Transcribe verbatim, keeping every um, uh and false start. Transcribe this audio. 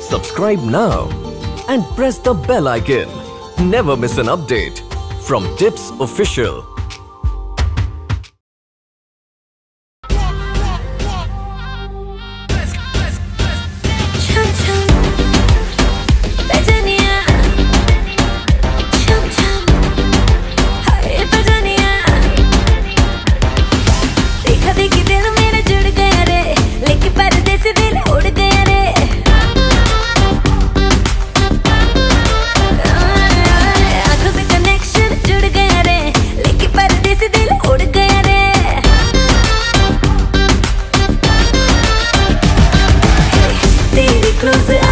Subscribe now and press the bell icon. Never miss an update from Tips Official. Close